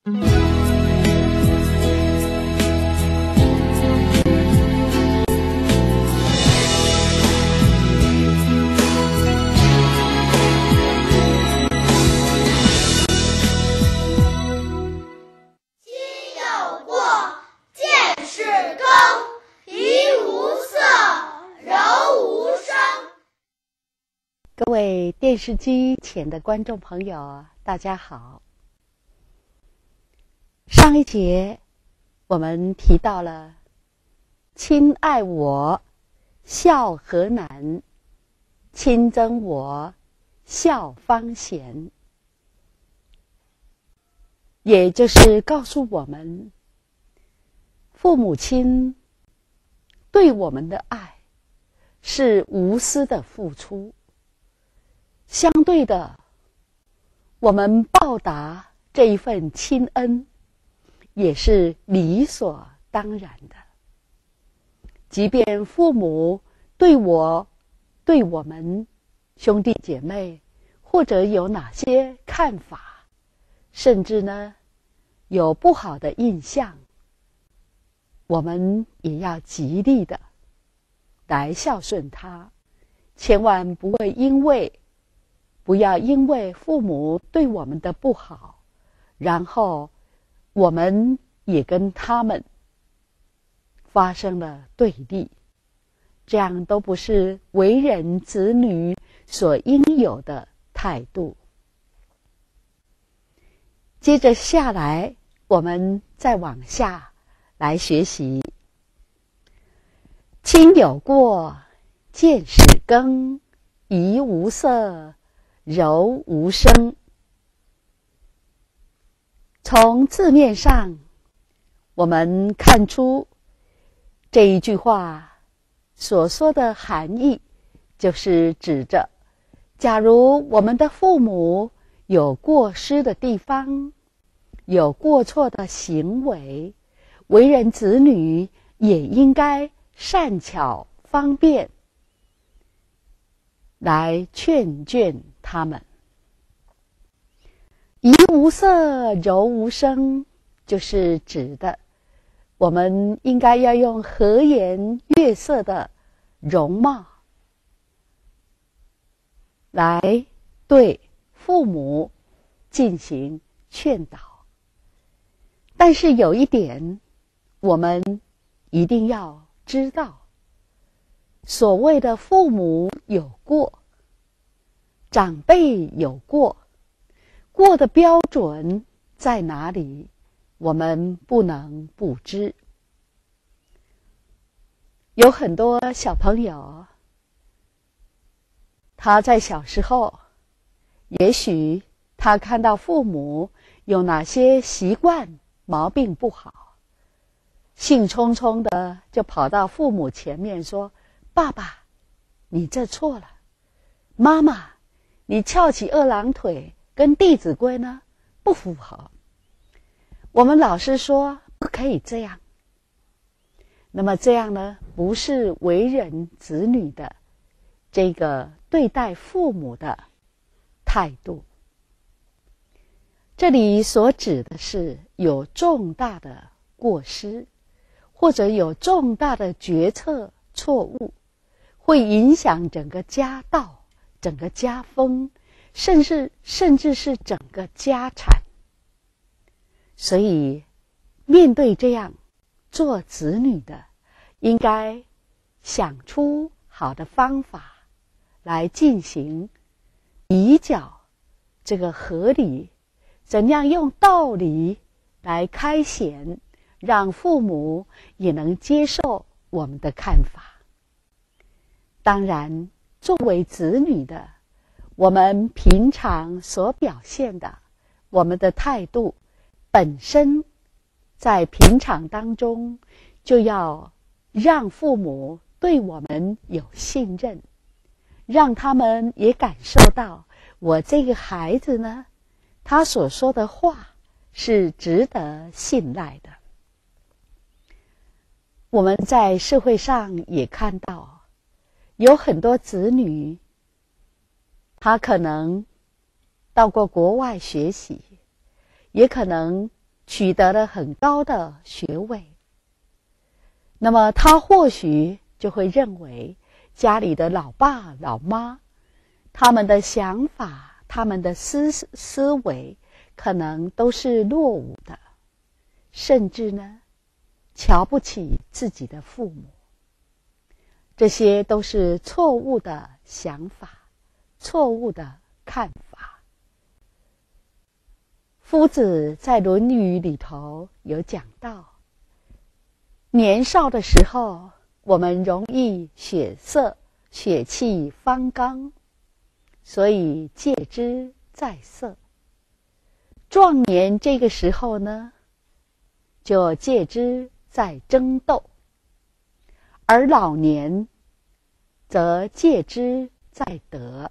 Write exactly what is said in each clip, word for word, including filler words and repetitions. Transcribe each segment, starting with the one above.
各位电视机前的观众朋友，大家好。上一节我们提到了亲爱我，孝何难；亲憎我，孝方贤。也就是告诉我们，父母亲对我们的爱是无私的付出，相对的，我们报答这一份亲恩也是理所当然的。即便父母对我对我们兄弟姐妹或者有哪些看法，甚至呢有不好的印象，我们也要极力的来孝顺他，千万不会因为不要因为父母对我们的不好，然后我们也跟他们发生了对立，这样都不是为人子女所应有的态度。接着下来，我们再往下来学习。亲有过，见始更，怡无色，柔无声。从字面上，我们看出这一句话所说的含义，就是指着假如我们的父母有过失的地方，有过错的行为，为人子女也应该善巧方便来劝劝他们。怡无色，柔无声，就是指的我们应该要用和颜悦色的容貌来对父母进行劝导。但是有一点我们一定要知道，所谓的父母有过，长辈有过，过的标准在哪里，我们不能不知。有很多小朋友，他在小时候，也许他看到父母有哪些习惯毛病不好，兴冲冲的就跑到父母前面说：爸爸，你这错了；妈妈，你翘起二郎腿跟《弟子规》呢不符合。我们老师说不可以这样。那么这样呢，不是为人子女的这个对待父母的态度。这里所指的是有重大的过失，或者有重大的决策错误，会影响整个家道、整个家风，甚至甚至是整个家产。所以面对这样做子女的，应该想出好的方法来进行比较，这个合理，怎样用道理来开显，让父母也能接受我们的看法。当然，作为子女的，我们平常所表现的，我们的态度本身在平常当中就要让父母对我们有信任，让他们也感受到我这个孩子呢，他所说的话是值得信赖的。我们在社会上也看到有很多子女，他可能到过国外学习，也可能取得了很高的学位，那么他或许就会认为家里的老爸老妈，他们的想法，他们的思思维可能都是落伍的，甚至呢瞧不起自己的父母。这些都是错误的想法，错误的看法。夫子在《论语》里头有讲到，年少的时候我们容易血色血气方刚，所以戒之在色。壮年这个时候呢，就戒之在争斗，而老年则戒之在德。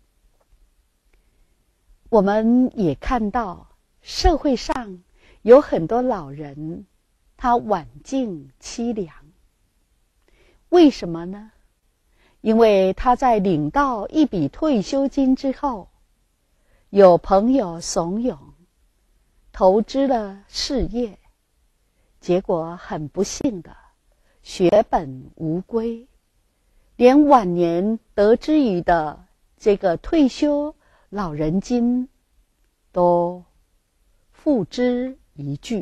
我们也看到社会上有很多老人，他晚境凄凉。为什么呢？因为他在领到一笔退休金之后，有朋友怂恿，投资了事业，结果很不幸的血本无归，连晚年得之于的这个退休老人金都付之一炬。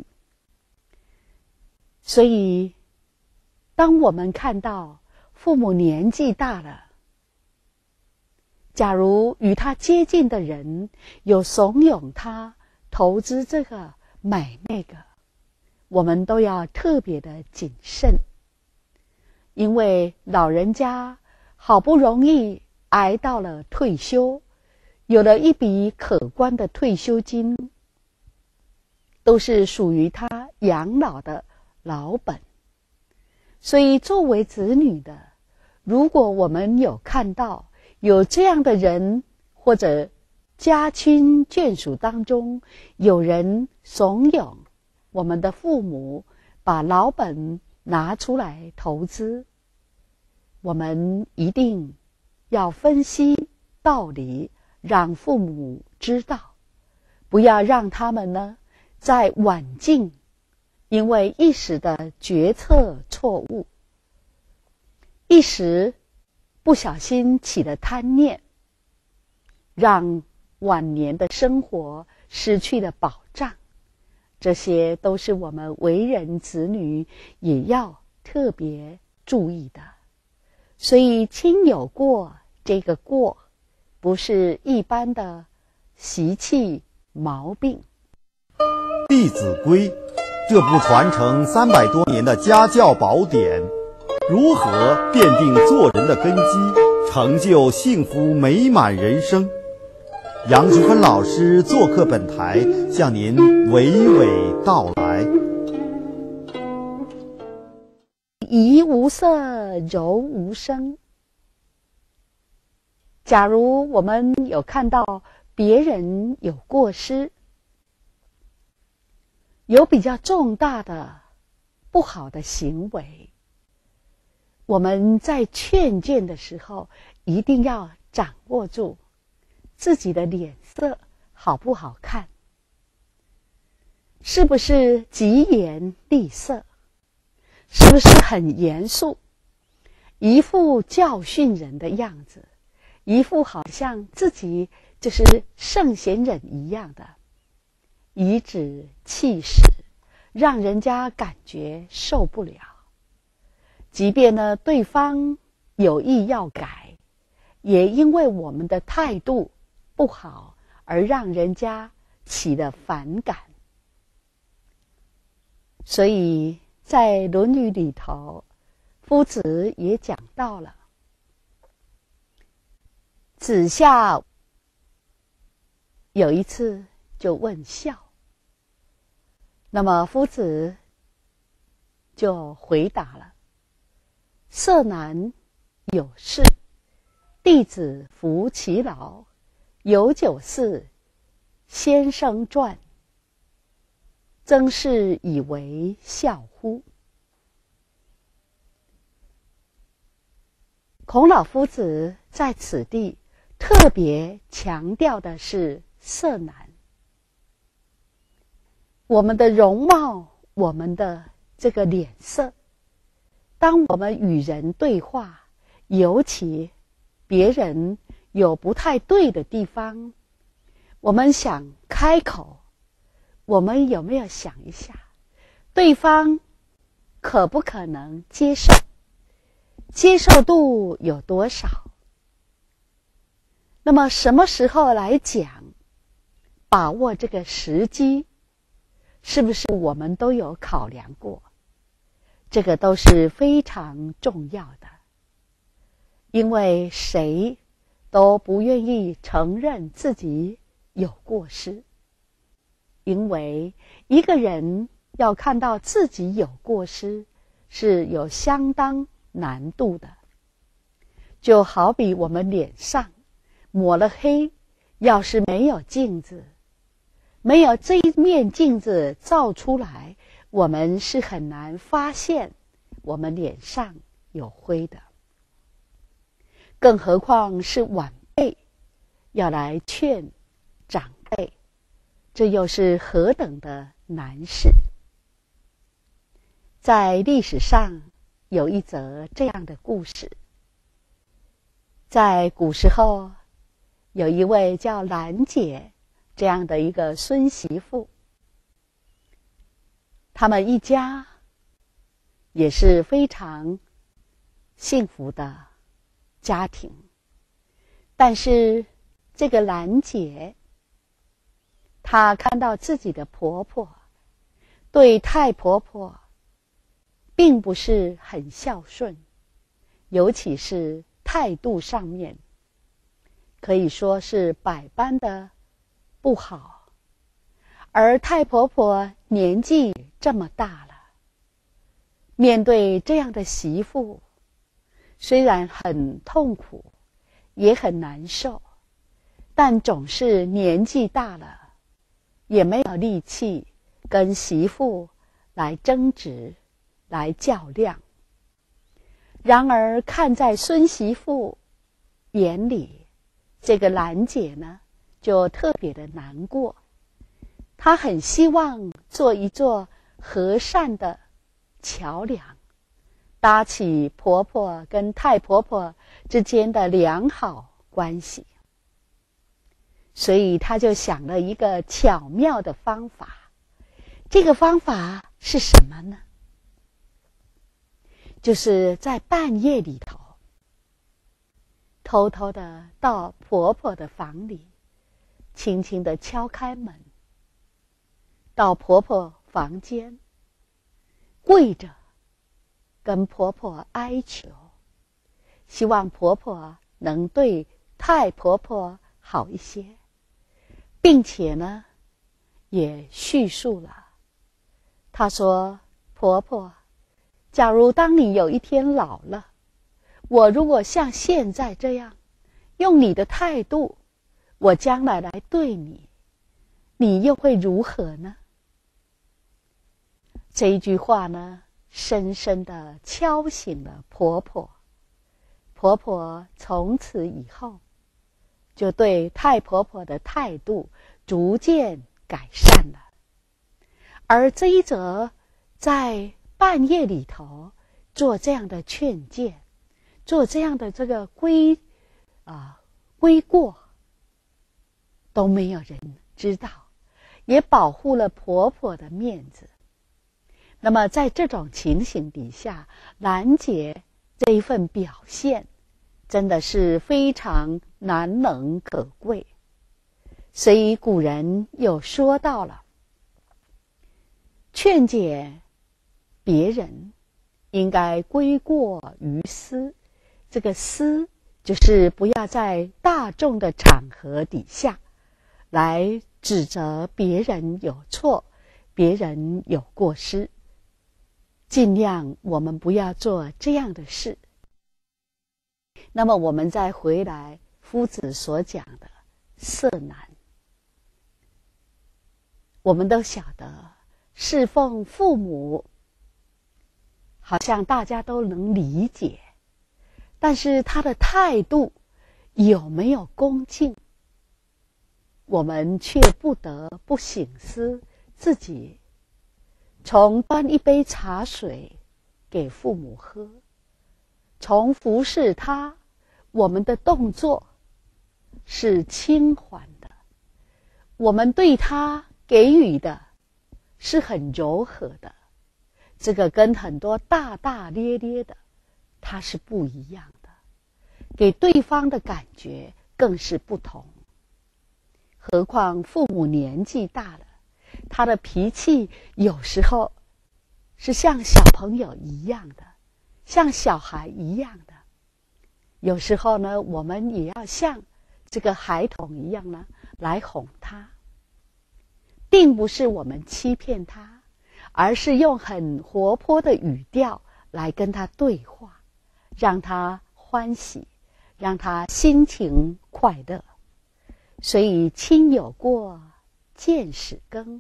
所以当我们看到父母年纪大了，假如与他接近的人有怂恿他投资这个买那个，我们都要特别的谨慎。因为老人家好不容易挨到了退休，有了一笔可观的退休金，都是属于他养老的老本。所以作为子女的，如果我们有看到有这样的人，或者家亲眷属当中有人怂恿我们的父母把老本拿出来投资，我们一定要分析道理，让父母知道，不要让他们呢在晚境因为一时的决策错误，一时不小心起了贪念，让晚年的生活失去了保障。这些都是我们为人子女也要特别注意的。所以亲有过，这个过不是一般的习气毛病。 弟子规，这部传承三百多年的家教宝典，如何奠定做人的根基，成就幸福美满人生？杨淑芬老师做客本台，向您娓娓道来。 怡无色，柔无声。假如我们有看到别人有过失，有比较重大的不好的行为，我们在劝谏的时候一定要掌握住自己的脸色好不好看，是不是疾言厉色，是不是很严肃，一副教训人的样子，一副好像自己就是圣贤人一样的，颐指气使，让人家感觉受不了。即便呢对方有意要改，也因为我们的态度不好而让人家起了反感。所以在《论语》里头，夫子也讲到了，子夏有一次就问孝，那么夫子就回答了：色难有事，弟子服其劳，有酒肆，先生传，曾是以为孝乎？孔老夫子在此地特别强调的是色难。 我们的容貌，我们的这个脸色，当我们与人对话，尤其别人有不太对的地方，我们想开口，我们有没有想一下，对方可不可能接受？接受度有多少？那么什么时候来讲，把握这个时机，是不是我们都有考量过？这个都是非常重要的，因为谁都不愿意承认自己有过失，因为一个人要看到自己有过失是有相当难度的。就好比我们脸上抹了黑，要是没有镜子，没有这一面镜子照出来，我们是很难发现我们脸上有灰的。更何况是晚辈要来劝长辈，这又是何等的难事。在历史上有一则这样的故事，在古时候有一位叫兰姐这样的一个孙媳妇，他们一家也是非常幸福的家庭，但是这个兰姐她看到自己的婆婆对太婆婆并不是很孝顺，尤其是态度上面可以说是百般的不好。而太婆婆年纪这么大了，面对这样的媳妇，虽然很痛苦也很难受，但总是年纪大了也没有力气跟媳妇来争执来较量。然而看在孙媳妇眼里，这个兰姐呢就特别的难过，她很希望做一座和善的桥梁，搭起婆婆跟太婆婆之间的良好关系。所以她就想了一个巧妙的方法。这个方法是什么呢？就是在半夜里头，偷偷的到婆婆的房里，轻轻的敲开门，到婆婆房间，跪着跟婆婆哀求，希望婆婆能对太婆婆好一些，并且呢也叙述了，她说，婆婆，假如当你有一天老了，我如果像现在这样用你的态度，我将来来对你，你又会如何呢？这一句话呢，深深地敲醒了婆婆。婆婆从此以后就对太婆婆的态度逐渐改善了。而这一则在半夜里头做这样的劝诫，做这样的这个归啊归过，都没有人知道，也保护了婆婆的面子。那么在这种情形底下，兰姐这一份表现真的是非常难能可贵。所以古人又说到了，劝解别人应该归过于私。这个私就是不要在大众的场合底下来指责别人有错，别人有过失，尽量我们不要做这样的事。那么我们再回来夫子所讲的色难，我们都晓得侍奉父母好像大家都能理解，但是他的态度有没有恭敬，我们却不得不省思自己，从端一杯茶水给父母喝，从服侍他，我们的动作是轻缓的，我们对他给予的是很柔和的，这个跟很多大大咧咧的它是不一样的，给对方的感觉更是不同。何况父母年纪大了，他的脾气有时候是像小朋友一样的，像小孩一样的。有时候呢，我们也要像这个孩童一样呢，来哄他。并不是我们欺骗他，而是用很活泼的语调来跟他对话，让他欢喜，让他心情快乐。所以亲有过，见使更。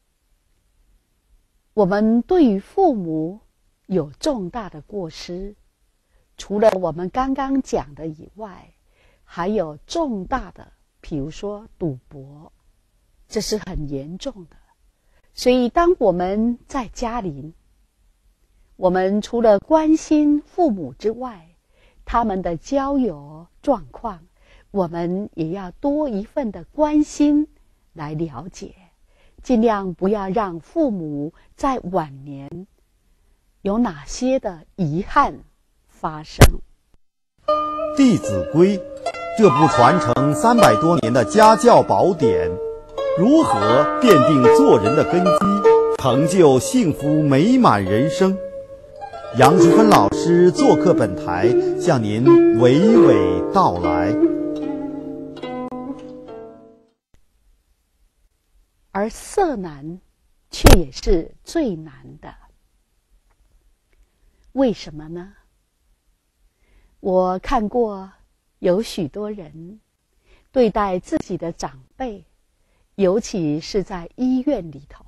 我们对于父母有重大的过失，除了我们刚刚讲的以外，还有重大的，比如说赌博，这是很严重的。所以当我们在家里，我们除了关心父母之外，他们的交友状况，我们也要多一份的关心来了解，尽量不要让父母在晚年有哪些的遗憾发生。 《弟子规》这部传承三百多年的家教宝典，如何奠定做人的根基，成就幸福美满人生？杨淑芬老师做客本台，向您娓娓道来。 而色难却也是最难的，为什么呢？我看过有许多人对待自己的长辈，尤其是在医院里头，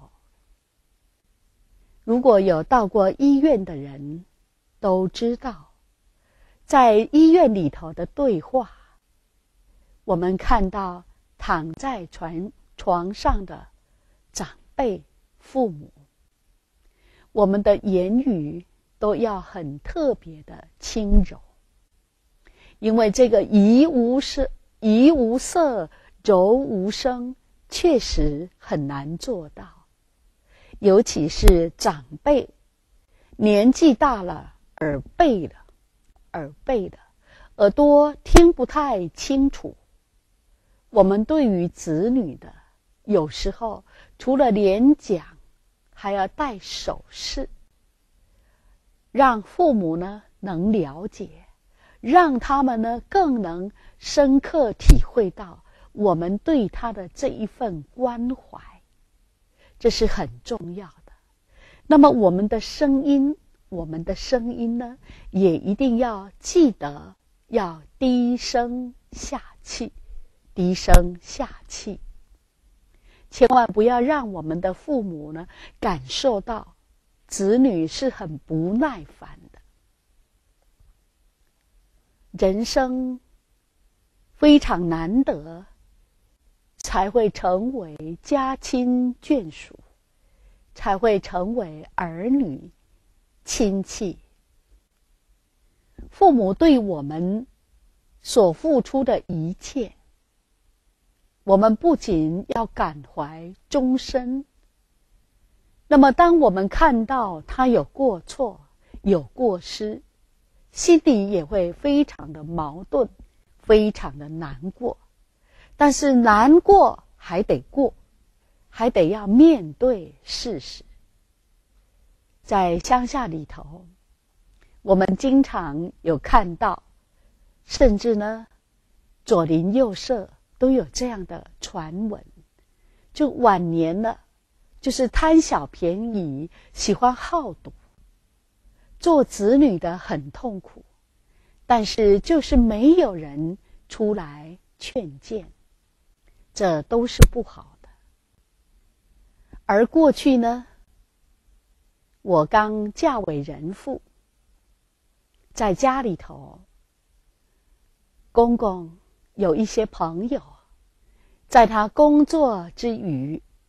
如果有到过医院的人都知道，在医院里头的对话，我们看到躺在床床上的长辈父母，我们的言语都要很特别的轻柔，因为这个怡无色怡无色柔无声确实很难做到，尤其是长辈年纪大了，耳背了耳背了耳朵听不太清楚。我们对于子女的有时候除了连讲，还要带手势，让父母呢能了解，让他们呢更能深刻体会到我们对他的这一份关怀，这是很重要的。那么我们的声音，我们的声音呢，也一定要记得要低声下气，低声下气。千万不要让我们的父母呢感受到子女是很不耐烦的。人生非常难得，才会成为家亲眷属，才会成为儿女亲戚。父母对我们所付出的一切，我们不仅要感怀终身，那么当我们看到他有过错，有过失，心里也会非常的矛盾，非常的难过。但是难过还得过，还得要面对事实。在乡下里头，我们经常有看到，甚至呢左邻右舍都有这样的传闻，就晚年了，就是贪小便宜，喜欢好赌，做子女的很痛苦，但是就是没有人出来劝谏，这都是不好的。而过去呢，我刚嫁为人妇，在家里头，公公有一些朋友，在他工作之余，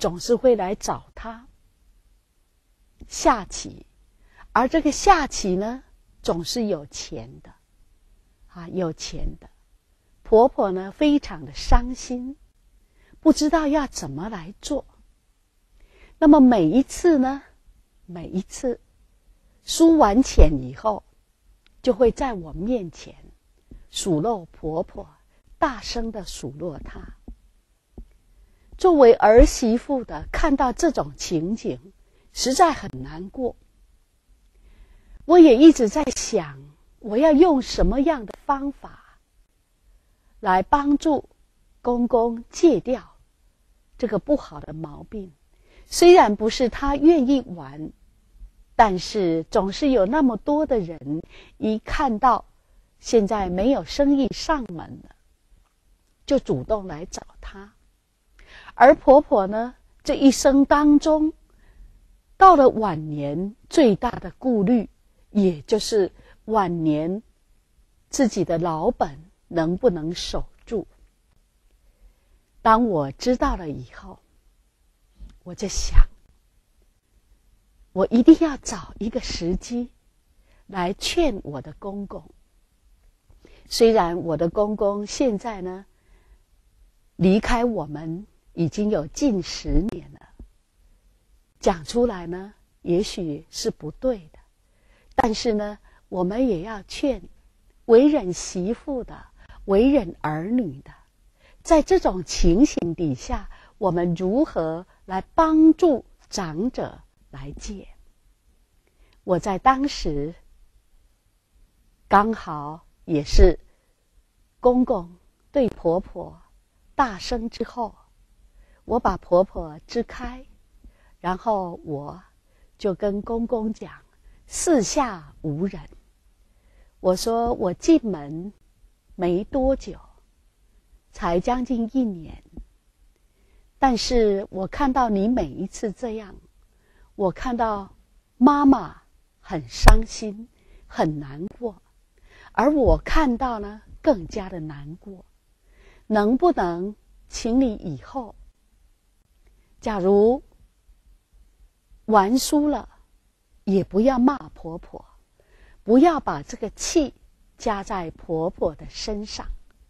总是会来找她下棋，而这个下棋呢，总是有钱的，啊，有钱的。婆婆呢，非常的伤心，不知道要怎么来做。那么每一次呢，每一次输完钱以后，就会在我面前数落婆婆，大声的数落她。作为儿媳妇的，看到这种情景，实在很难过。我也一直在想，我要用什么样的方法来帮助公公戒掉这个不好的毛病。虽然不是他愿意玩，但是总是有那么多的人一看到现在没有生意上门了，就主动来找他。而婆婆呢，这一生当中到了晚年，最大的顾虑也就是晚年自己的老本能不能守住。当我知道了以后，我就想，我一定要找一个时机来劝我的公公。虽然我的公公现在呢离开我们已经有近十年了，讲出来呢也许是不对的，但是呢我们也要劝为人媳妇的，为人儿女的，在这种情形底下，我们如何来帮助长者来戒。我在当时刚好也是公公对婆婆大声之后，我把婆婆支开，然后我就跟公公讲，四下无人。我说我进门没多久，才将近一年，但是我看到你每一次这样，我看到妈妈很伤心，很难过，而我看到呢更加的难过。能不能请你以后，假如玩输了，也不要骂婆婆，不要把这个气加在婆婆的身上。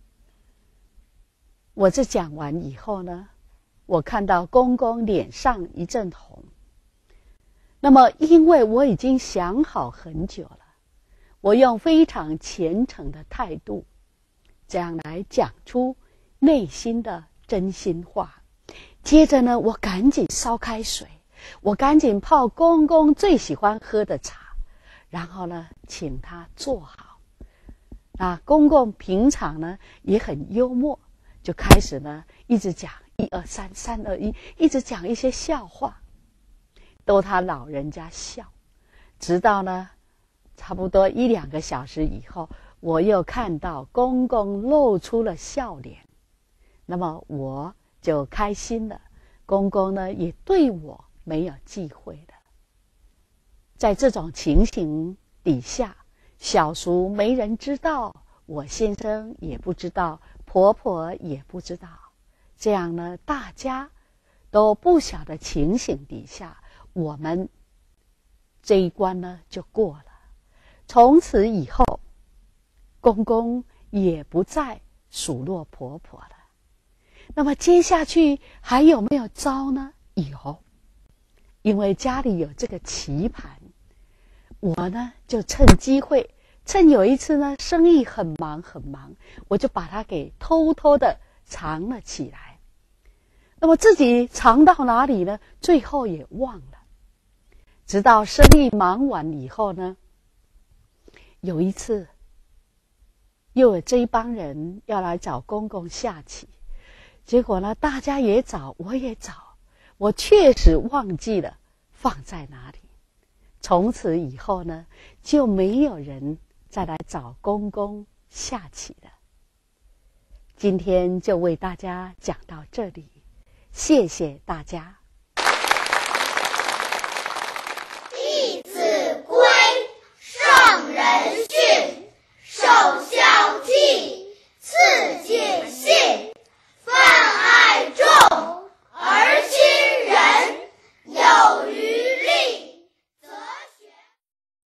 我这讲完以后呢，我看到公公脸上一阵红。那么因为我已经想好很久了，我用非常虔诚的态度这样来讲出内心的真心话。接着呢，我赶紧烧开水，我赶紧泡公公最喜欢喝的茶，然后呢请他坐好。啊，公公平常呢也很幽默，就开始呢一直讲一二三三二一，一直讲一些笑话，逗他老人家笑。直到呢差不多一两个小时以后，我又看到公公露出了笑脸，那么我就开心了。公公呢也对我没有忌讳的。在这种情形底下，小叔没人知道，我先生也不知道，婆婆也不知道，这样呢大家都不晓得情形底下，我们这一关呢就过了。从此以后，公公也不再数落婆婆了。那么接下去还有没有招呢？有。因为家里有这个棋盘，我呢就趁机会，趁有一次呢生意很忙很忙，我就把它给偷偷的藏了起来。那么自己藏到哪里呢？最后也忘了。直到生意忙完以后呢，有一次又有这一帮人要来找公公下棋，结果呢大家也找，我也找，我确实忘记了放在哪里。从此以后呢，就没有人再来找公公下棋了。今天就为大家讲到这里，谢谢大家。